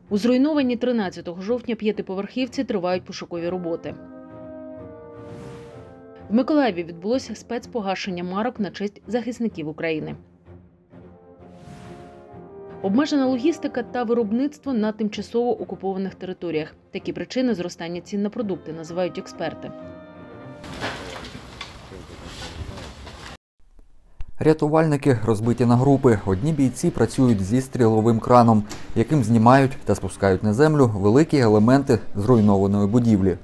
У зруйнованій 13 жовтня п'ятиповерхівці тривають пошукові роботи. В Миколаєві відбулося спецпогашення марок на честь захисників України. Обмежена логістика та виробництво на тимчасово окупованих територіях. Такі причини зростання цін на продукти називають експерти. Рятувальники розбиті на групи. Одні бійці працюють зі стріловим краном, яким знімають та спускають на землю великі елементи зруйнованої будівлі.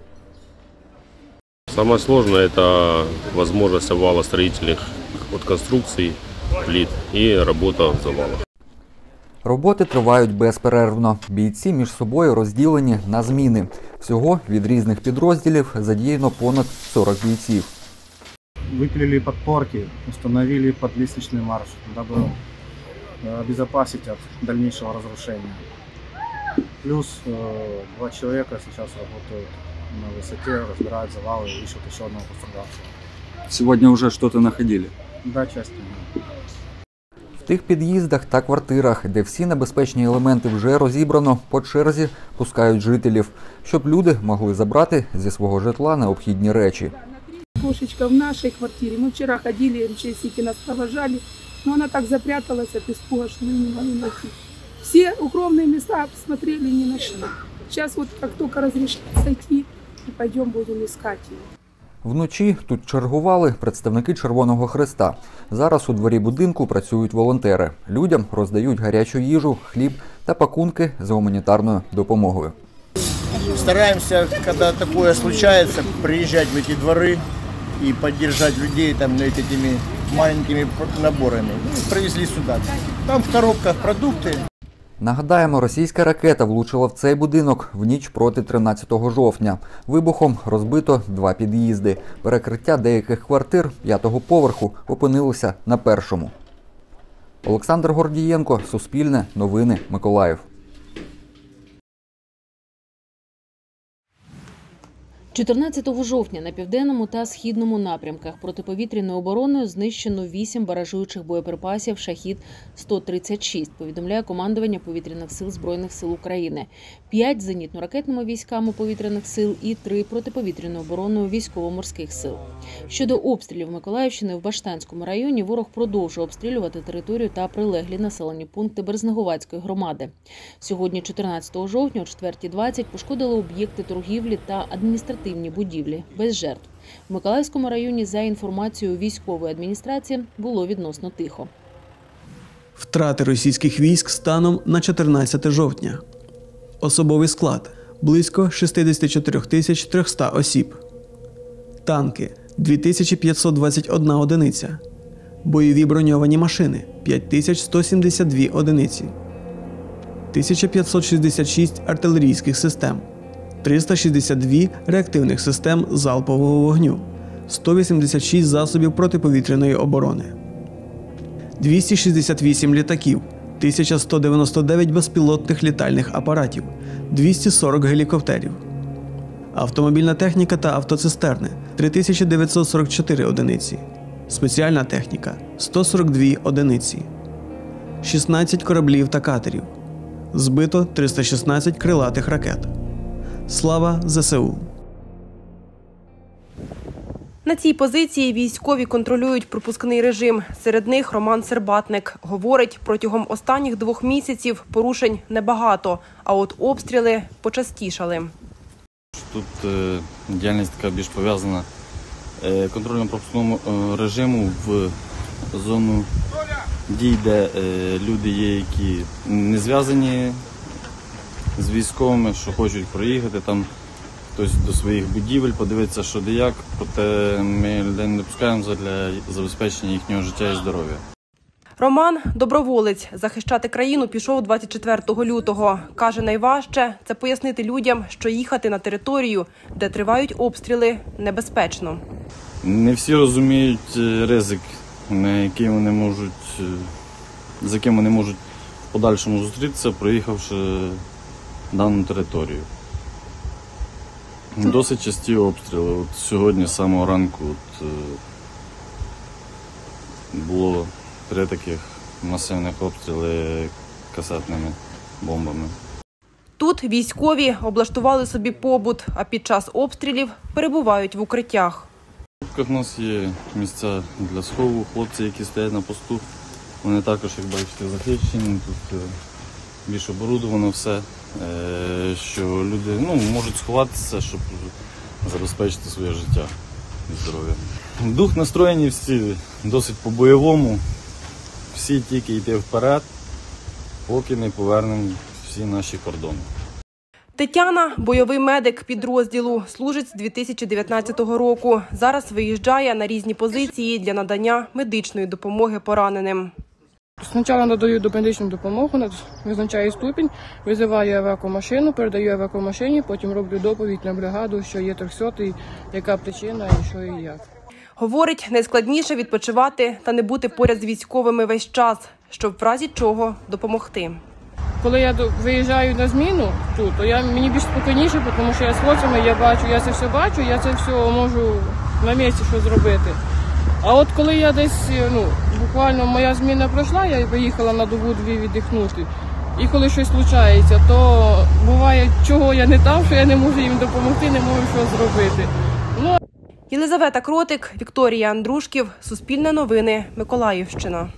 Самое сложное – это возможность обвала строительных конструкций, плит и работа в завалах. Роботи тривають безперервно. Бійці між собою розділені на зміни. Всього від різних підрозділів задіяно понад 40 бійців. Выпилили подпорки, установили подлестничный марш, дабы обезопасить от дальнейшего разрушения. Плюс 2 человека сейчас работают на высоте, разбирают завалы и ищут еще одного пострадавшего. Сегодня уже что-то находили? Да, частично. В тих під'їздах та квартирах, де всі небезпечні елементи вже розібрано, по черзі пускають жителів, щоб люди могли забрати зі свого житла необхідні речі. Кошечка в нашей квартире. Мы вчера ходили, МЧСники нас провожали, но она так запряталась от испуга, что мы не могли найти. Все укромные места посмотрели, не нашли. Сейчас вот как только разрешат сойти, пойдем будем искать ее. Вночі тут чергували представники Червоного Хреста. Зараз у дворі будинку працюють волонтери. Людям роздають гарячу їжу, хліб та пакунки з гуманітарною допомогою. Стараемся, когда такое случается, приезжать в эти дворы и поддержать людей там этими маленькими наборами. Привезли сюда. Там в коробках продукты. Нагадаємо, російська ракета влучила в цей будинок в ніч проти 13 жовтня. Вибухом розбито 2 під'їзди. Перекриття деяких квартир 5-го поверху опинилося на 1-му. Олександр Гордієнко, Суспільне, Новини, Миколаїв. 14 жовтня на південному та східному напрямках протиповітряною обороною знищено 8 баражуючих боєприпасів «Шахід-136», повідомляє командування Повітряних сил Збройних сил України. 5 – зенітно-ракетними військами Повітряних сил і 3 – протиповітряною обороною військово-морських сил. Щодо обстрілів Миколаївщини, в Баштанському районі ворог продовжує обстрілювати територію та прилеглі населені пункти Березнеговацької громади. Сьогодні, 14 жовтня, о 4:20 пошкодили об'єкти торгівлі та адміністративні будівлі, без жертв. В Миколаївському районі, за інформацією військової адміністрації, було відносно тихо. Втрати російських військ станом на 14 жовтня. Особовий склад – близько 64 300 осіб. Танки – 2521 одиниця. Бойові броньовані машини – 5172 одиниці. 1566 артилерійських систем. 362 реактивних систем залпового вогню, 186 засобів протиповітряної оборони, 268 літаків, 1199 безпілотних літальних апаратів, 240 гелікоптерів, автомобільна техніка та автоцистерни – 3944 одиниці, спеціальна техніка – 142 одиниці, 16 кораблів та катерів, збито 316 крилатих ракет. Слава ЗСУ! На цій позиції військові контролюють пропускний режим. Серед них Роман Сербатник. Говорить, протягом останніх 2 місяців порушень небагато, а от обстріли почастішали. Тут діяльність така більш пов'язана контрольно-пропускному режиму в зону дій, де люди є, які не зв'язані з військовими, що хочуть проїхати там хтось до своїх будівель, подивитися, що де як, проте ми людей не допускаємо для забезпечення їхнього життя і здоров'я. Роман – доброволець. Захищати країну пішов 24 лютого. Каже, найважче – це пояснити людям, що їхати на територію, де тривають обстріли, небезпечно. Не всі розуміють ризик, з яким вони можуть в подальшому зустрітися, проїхавши дану територію. Досить часті обстріли. От сьогодні з самого ранку було 3 таких масивних обстріли касетними бомбами. Тут військові облаштували собі побут, а під час обстрілів перебувають в укриттях. У нас є місця для схову, хлопці, які стоять на посту. Вони також, як бачите, захищені. Тут більш оборудовано все, що люди можуть сховатися, щоб забезпечити своє життя і здоров'я. Дух настроєні всі досить по-бойовому. Всі тільки йти вперед, поки не повернемо всі наші кордони. Тетяна – бойовий медик підрозділу, служить з 2019 року. Зараз виїжджає на різні позиції для надання медичної допомоги пораненим. Спочатку надаю медичну допомогу, визначаю ступінь, визиваю евакуомашину, передаю евакуомашині, потім роблю доповідь на бригаду, що є 300-й, яка причина і що і як. Говорить, найскладніше відпочивати та не бути поряд з військовими весь час, щоб в разі чого допомогти. Коли я виїжджаю на зміну тут, то мені більш спокійніше, тому що я з хлопцями, я це все бачу, я це все можу на місці що зробити. А от коли я десь, буквально моя зміна пройшла, я виїхала на добу-дві віддихнути, і коли щось случається, то буває, чого я не там, що я не можу їм допомогти, не можу що зробити. Єлизавета Кротик, Вікторія Андрушків, Суспільне новини, Миколаївщина.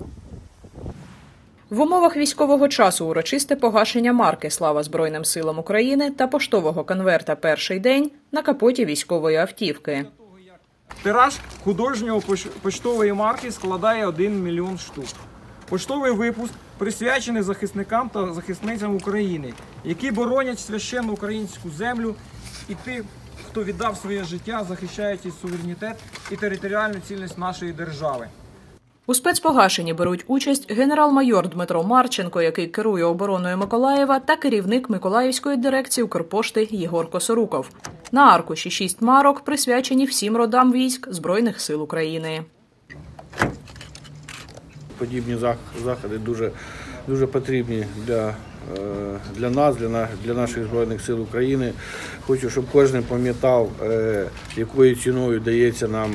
В умовах військового часу урочисте погашення марки «Слава Збройним силам України» та поштового конверта «Перший день» на капоті військової автівки. Тираж художньої поштової марки складає 1 мільйон штук. Поштовий випуск присвячений захисникам та захисницям України, які боронять священну українську землю, і тим, хто віддав своє життя, захищаючи суверенітет і територіальну цілісність нашої держави. У спецпогашенні беруть участь генерал-майор Дмитро Марченко, який керує обороною Миколаєва, та керівник Миколаївської дирекції Укрпошти Єгор Косоруков. На аркуші 6 марок присвячені всім родам військ Збройних сил України. Подібні заходи дуже потрібні для нас, для наших Збройних сил України. Хочу, щоб кожен пам'ятав, якою ціною дається нам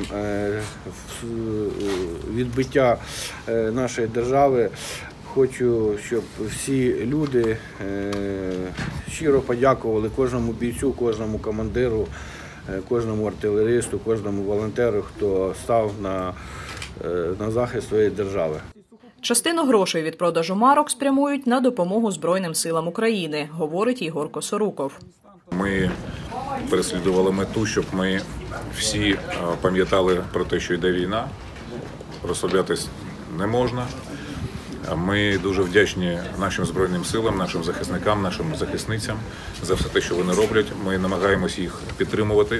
відбиття нашої держави. Хочу, щоб всі люди щиро подякували кожному бійцю, кожному командиру, кожному артилеристу, кожному волонтеру, хто став на захист своєї держави. Частину грошей від продажу марок спрямують на допомогу Збройним силам України, говорить Єгор Косоруков. Ми переслідували мету, щоб ми всі пам'ятали про те, що йде війна, розслаблятись не можна. Ми дуже вдячні нашим Збройним силам, нашим захисникам, нашим захисницям за все те, що вони роблять. Ми намагаємось їх підтримувати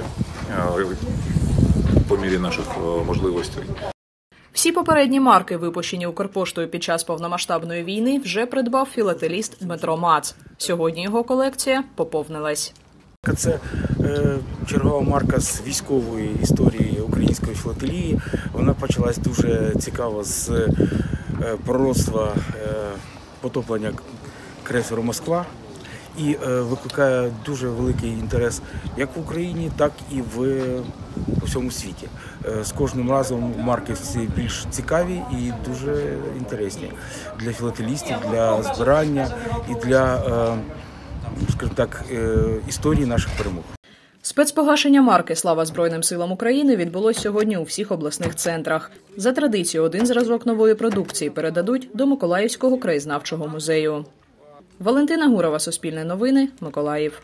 по мірі наших можливостей. Всі попередні марки, випущені Укрпоштою під час повномасштабної війни, вже придбав філателіст Дмитро Мац. Сьогодні його колекція поповнилась. Це чергова марка з військової історії української філателії. Вона почалась дуже цікаво з пророцтва потоплення крейсеру «Москва» і викликає дуже великий інтерес як в Україні, так і в усьому світі. З кожним разом марки всі більш цікаві і дуже інтересні для філателістів, для збирання і для, скажімо так, історії наших перемог. Спецпогашення марки «Слава Збройним силам України» відбулось сьогодні у всіх обласних центрах. За традицією, один зразок нової продукції передадуть до Миколаївського краєзнавчого музею. Валентина Гурова, Суспільне новини, Миколаїв.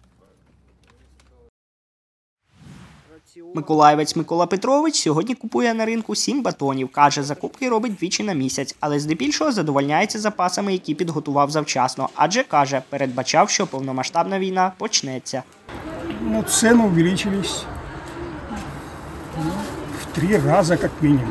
Миколаївець Микола Петрович сьогодні купує на ринку 7 батонів. Каже, закупки робить двічі на місяць, але здебільшого задовольняється запасами, які підготував завчасно. Адже, каже, передбачав, що повномасштабна війна почнеться. Цены увеличились в 3 раза как минимум.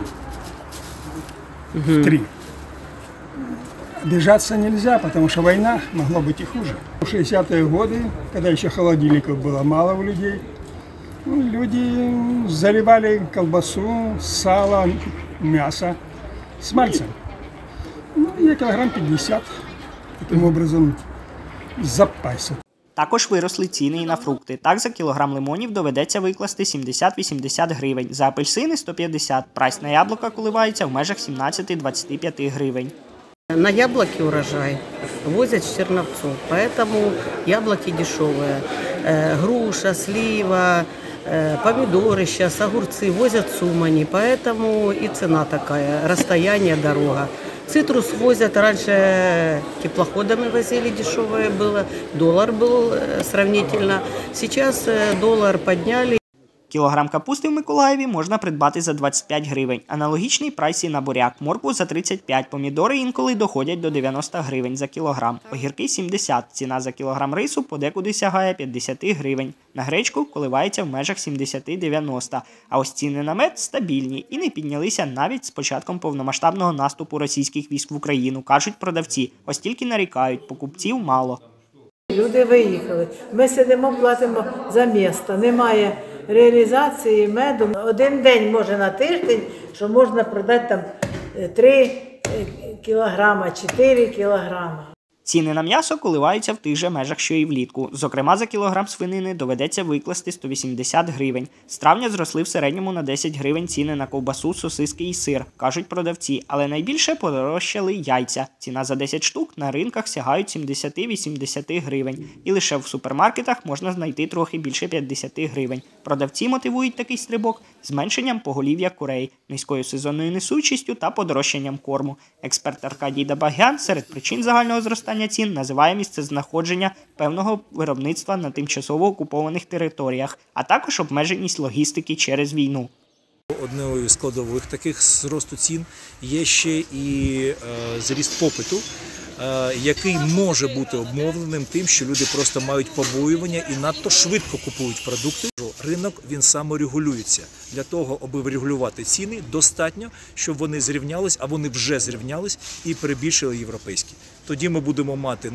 В 3. Обижаться нельзя, потому что война могла быть и хуже. В 60-е годы, когда еще холодильников было мало у людей, люди заливали колбасу, сало, мясо с мальцем. И килограмм 50 таким образом запасов. Також виросли ціни і на фрукти. Так, за кілограм лимонів доведеться викласти 70-80 гривень, за апельсини – 150. Прайс на яблука коливається в межах 17-25 гривень. На яблоки урожай возят в Черновцов, поэтому яблоки дешевые. Груша, слива, помидоры сейчас, огурцы возят с Умани, поэтому и цена такая, расстояние, дорога. Цитрус возят, раньше теплоходами возили, дешевое было, доллар был сравнительно, сейчас доллар подняли. Кілограм капусти в Миколаєві можна придбати за 25 гривень. Аналогічний прайс і на буряк. Моркву за 35, помідори інколи доходять до 90 гривень за кілограм. Огірки 70. Ціна за кілограм рису подекуди сягає 50 гривень. На гречку коливається в межах 70-90. А ось ціни на мед стабільні і не піднялися навіть з початком повномасштабного наступу російських військ в Україну, кажуть продавці. Ось тільки нарікають, покупців мало. Люди виїхали. Ми сидимо, платимо за місто. Немає реалізації меду. Один день, може на тиждень, що можна продати там 3 кілограма, 4 кілограма. Ціни на м'ясо коливаються в тих же межах, що і влітку. Зокрема, за кілограм свинини доведеться викласти 180 гривень. З травня зросли в середньому на 10 гривень ціни на ковбасу, сосиски і сир, кажуть продавці. Але найбільше подорожчали яйця. Ціна за 10 штук на ринках сягають 70-80 гривень. І лише в супермаркетах можна знайти трохи більше 50 гривень. Продавці мотивують такий стрибок зменшенням поголів'я курей, низькою сезонною несучістю та подорожчанням корму. Експерт Аркадій Дабагян серед причин загального зростання цін називає місцезнаходження певного виробництва на тимчасово окупованих територіях, а також обмеженість логістики через війну. Одною з складових таких зросту цін є ще і зріст попиту, який може бути обумовленим тим, що люди просто мають побоювання і надто швидко купують продукти. Ринок, він саморегулюється. Для того, аби врегулювати ціни, достатньо, щоб вони зрівнялись, а вони вже зрівнялись і перебільшили європейські. Тоді ми будемо мати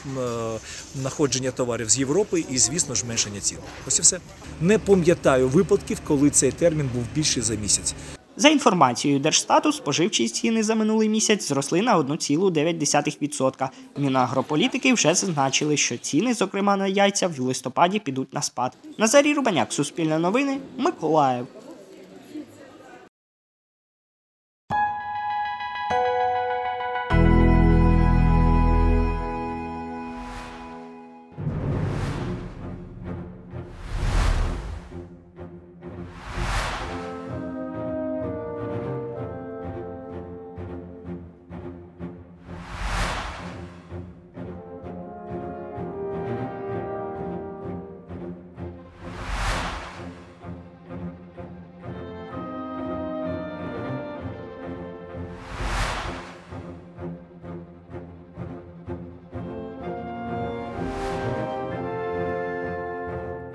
находження товарів з Європи і, звісно ж, зменшення цін. Ось і все. Не пам'ятаю випадків, коли цей термін був більший за місяць. За інформацією Держстату, споживчі ціни за минулий місяць зросли на 1,9%. Мінагрополітики вже зазначили, що ціни, зокрема на яйця, в листопаді підуть на спад. Назарій Рубаняк, Суспільне новини, Миколаїв.